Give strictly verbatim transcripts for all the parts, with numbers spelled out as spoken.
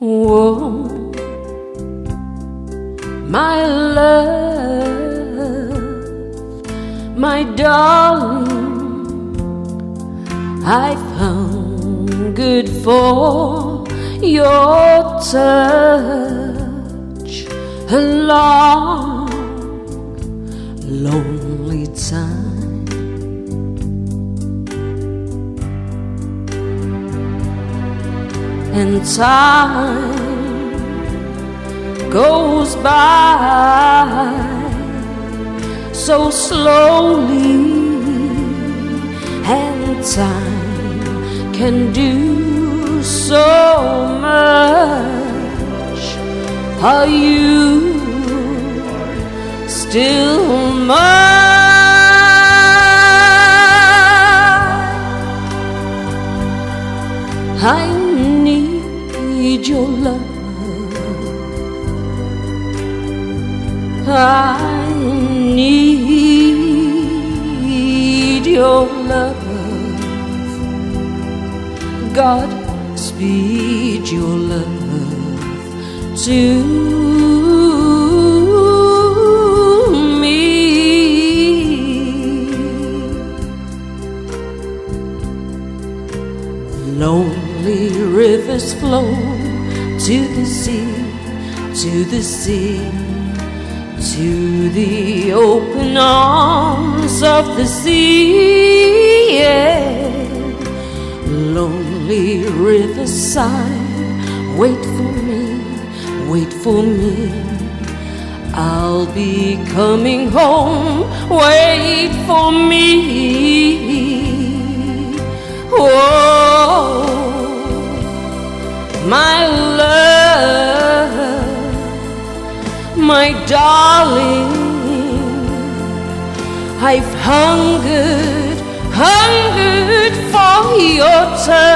Whoa, my love, my darling, I've hungered for your touch a long, lonely time. And time goes by so slowly, and time can do so much. Are you still mine? I need your love. I need your love. God speed your love to me. Lonely rivers flow to the sea, to the sea, to the open arms of the sea. Yeah. Lonely riverside, wait for me, wait for me. I'll be coming home, wait for me. Oh, my love, my darling, I've hungered, hungered for your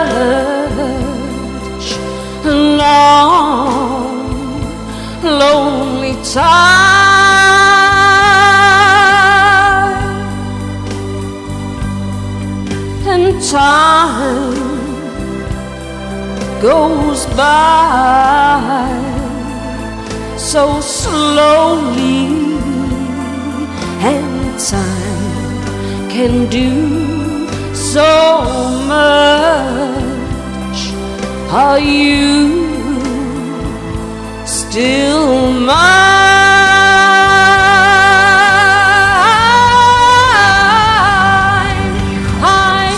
touch a long, lonely time. And time goes by so slowly, and time can do so much. Are you still mine? I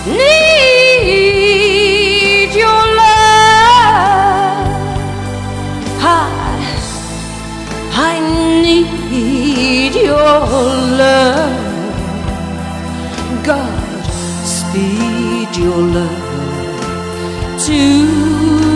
need your love. I, I need your love. God speed your love to